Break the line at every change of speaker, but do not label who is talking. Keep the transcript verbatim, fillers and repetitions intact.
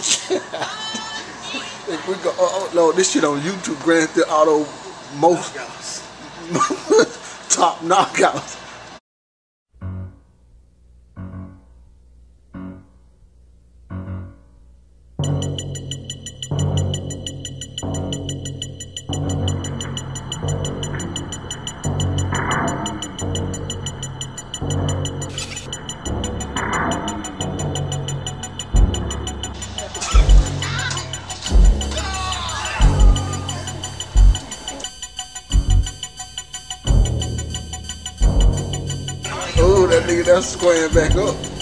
If we go upload this shit on YouTube, Grand Theft Auto most top knockouts. Oh, that nigga that's squaring back up.